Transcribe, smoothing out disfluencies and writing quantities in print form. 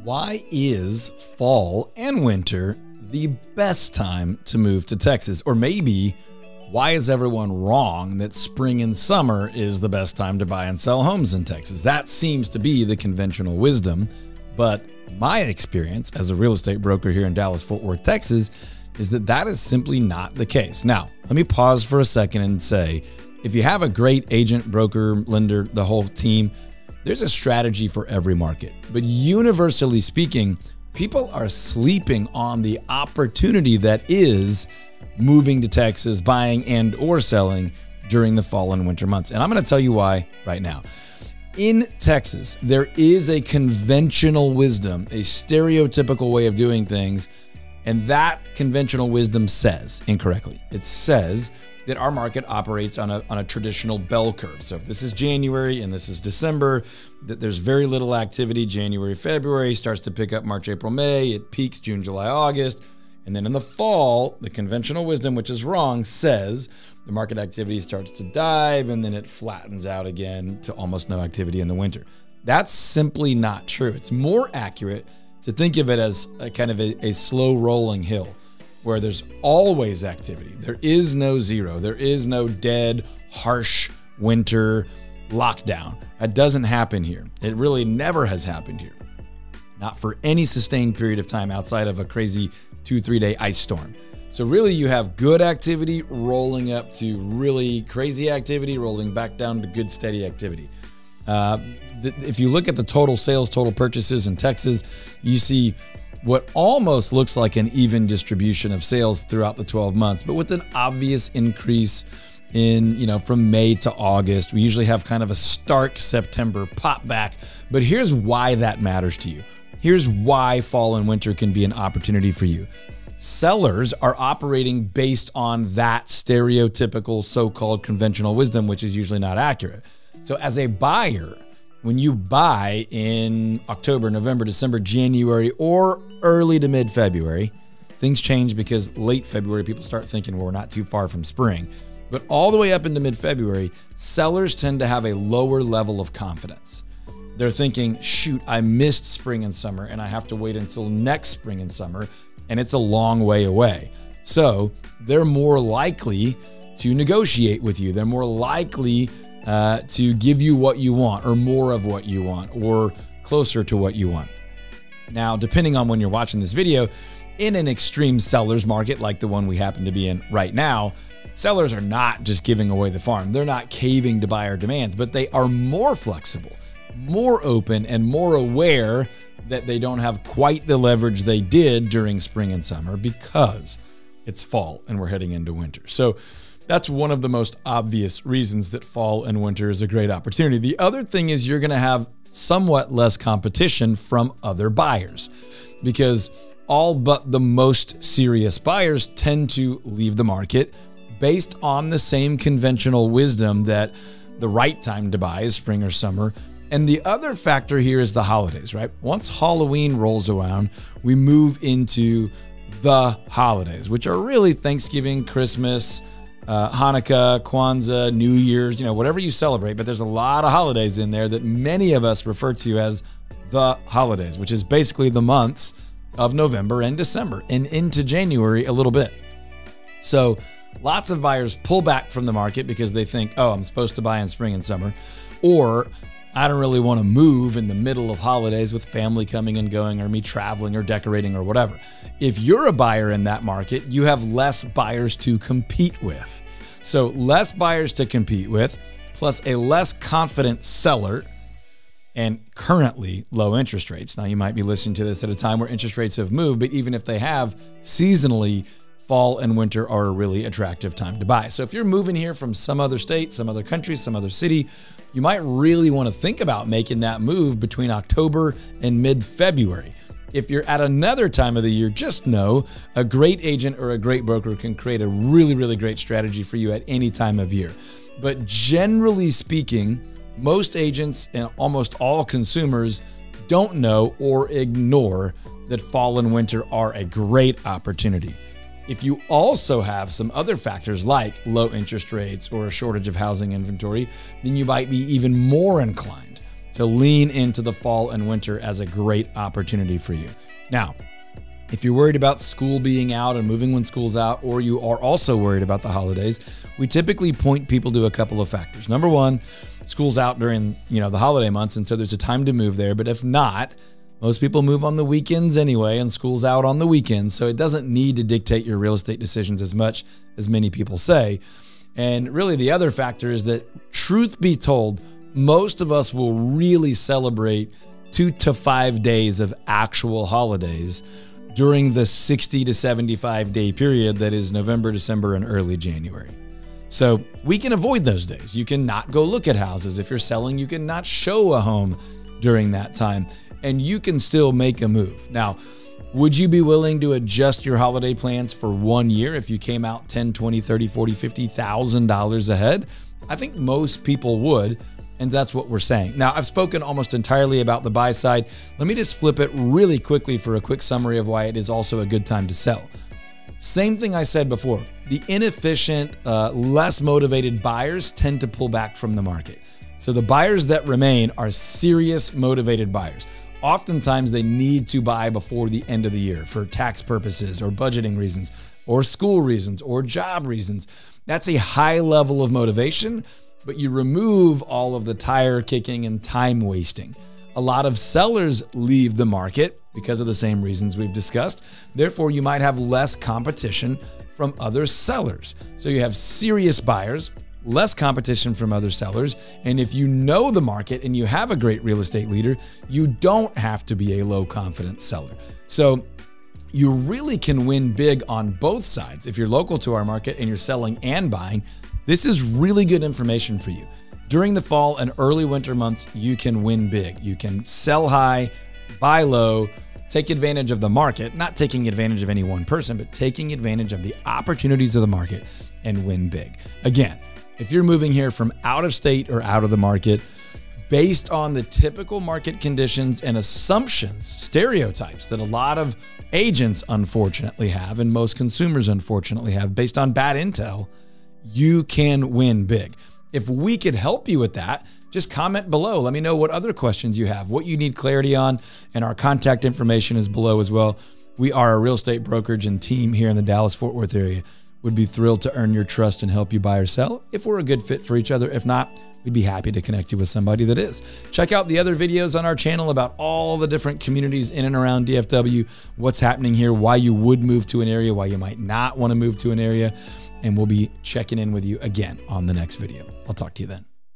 Why is fall and winter the best time to move to Texas? Or maybe, why is everyone wrong that spring and summer is the best time to buy and sell homes in Texas? That seems to be the conventional wisdom, but my experience as a real estate broker here in Dallas-Fort Worth, Texas, is that that is simply not the case. Now, let me pause for a second and say, if you have a great agent, broker, lender, the whole team, there's a strategy for every market. But universally speaking, people are sleeping on the opportunity that is moving to Texas, buying and or selling during the fall and winter months. And I'm going to tell you why right now. In Texas, there is a conventional wisdom, a stereotypical way of doing things, and that conventional wisdom says, incorrectly, it says that our market operates on a traditional bell curve. So if this is January and this is December, that there's very little activity. January, February, starts to pick up March, April, May, it peaks June, July, August. And then in the fall, the conventional wisdom, which is wrong, says the market activity starts to dive and then it flattens out again to almost no activity in the winter. That's simply not true. It's more accurate to think of it as a kind of a slow rolling hill where there's always activity. There is no zero. There is no dead, harsh winter lockdown. That doesn't happen here. It really never has happened here. Not for any sustained period of time outside of a crazy 2-3 day ice storm. So really you have good activity rolling up to really crazy activity, rolling back down to good steady activity. If you look at the total sales, total purchases in Texas, you see what almost looks like an even distribution of sales throughout the 12 months, but with an obvious increase in, from May to August. We usually have kind of a stark September pop back, but here's why that matters to you. Here's why fall and winter can be an opportunity for you. Sellers are operating based on that stereotypical so-called conventional wisdom, which is usually not accurate. So as a buyer, when you buy in October, November, December, January, or early to mid-February, things change because late February, people start thinking, well, we're not too far from spring. But all the way up into mid-February, sellers tend to have a lower level of confidence. They're thinking, shoot, I missed spring and summer and I have to wait until next spring and summer, and it's a long way away. So they're more likely to negotiate with you. They're more likely to give you what you want or more of what you want or closer to what you want. Now, depending on when you're watching this video, in an extreme seller's market like the one we happen to be in right now, sellers are not just giving away the farm. They're not caving to buyer demands, but they are more flexible, more open, and more aware that they don't have quite the leverage they did during spring and summer because it's fall and we're heading into winter. So that's one of the most obvious reasons that fall and winter is a great opportunity. The other thing is you're going to have somewhat less competition from other buyers because all but the most serious buyers tend to leave the market based on the same conventional wisdom that the right time to buy is spring or summer. And the other factor here is the holidays, right? Once Halloween rolls around, we move into the holidays, which are really Thanksgiving, Christmas, Hanukkah, Kwanzaa, New Year's, whatever you celebrate, but there's a lot of holidays in there that many of us refer to as the holidays, which is basically the months of November and December and into January a little bit. So lots of buyers pull back from the market because they think, oh, I'm supposed to buy in spring and summer, or I don't really want to move in the middle of holidays with family coming and going or me traveling or decorating or whatever. If you're a buyer in that market, you have less buyers to compete with. So less buyers to compete with, plus a less confident seller, and currently low interest rates. Now you might be listening to this at a time where interest rates have moved, but even if they have, seasonally, fall and winter are a really attractive time to buy. So if you're moving here from some other state, some other country, some other city, you might really want to think about making that move between October and mid-February. If you're at another time of the year, just know a great agent or a great broker can create a really, really great strategy for you at any time of year. But generally speaking, most agents and almost all consumers don't know or ignore that fall and winter are a great opportunity. If you also have some other factors like low interest rates or a shortage of housing inventory, then you might be even more inclined to lean into the fall and winter as a great opportunity for you. Now, if you're worried about school being out and moving when school's out, or you are also worried about the holidays, we typically point people to a couple of factors. Number one, school's out during, the holiday months, and so there's a time to move there. But if not, most people move on the weekends anyway, and school's out on the weekends, so it doesn't need to dictate your real estate decisions as much as many people say. And really, the other factor is that, truth be told, most of us will really celebrate 2 to 5 days of actual holidays during the 60 to 75 day period that is November, December, and early January. So we can avoid those days. You can not go look at houses. If you're selling, you can not show a home during that time, and you can still make a move. Now, would you be willing to adjust your holiday plans for 1 year if you came out $10, $20, $30, $40, $50,000 ahead? I think most people would. And that's what we're saying. Now, I've spoken almost entirely about the buy side. Let me just flip it really quickly for a quick summary of why it is also a good time to sell. Same thing I said before. The inefficient, less motivated buyers tend to pull back from the market. So the buyers that remain are serious, motivated buyers. Oftentimes, they need to buy before the end of the year for tax purposes or budgeting reasons or school reasons or job reasons. That's a high level of motivation, but you remove all of the tire kicking and time wasting. A lot of sellers leave the market because of the same reasons we've discussed. Therefore, you might have less competition from other sellers. So you have serious buyers, less competition from other sellers. And if you know the market and you have a great real estate leader, you don't have to be a low confidence seller. So you really can win big on both sides. If you're local to our market and you're selling and buying, this is really good information for you. During the fall and early winter months, you can win big. You can sell high, buy low, take advantage of the market, not taking advantage of any one person, but taking advantage of the opportunities of the market and win big. Again, if you're moving here from out of state or out of the market, based on the typical market conditions and assumptions, stereotypes that a lot of agents unfortunately have and most consumers unfortunately have based on bad intel, you can win big. If we could help you with that, just comment below. Let me know what other questions you have, what you need clarity on, and our contact information is below as well. We are a real estate brokerage and team here in the Dallas-Fort Worth area. Would be thrilled to earn your trust and help you buy or sell if we're a good fit for each other. If not, we'd be happy to connect you with somebody that is. Check out the other videos on our channel about all the different communities in and around DFW, what's happening here, why you would move to an area, why you might not want to move to an area. And we'll be checking in with you again on the next video. I'll talk to you then.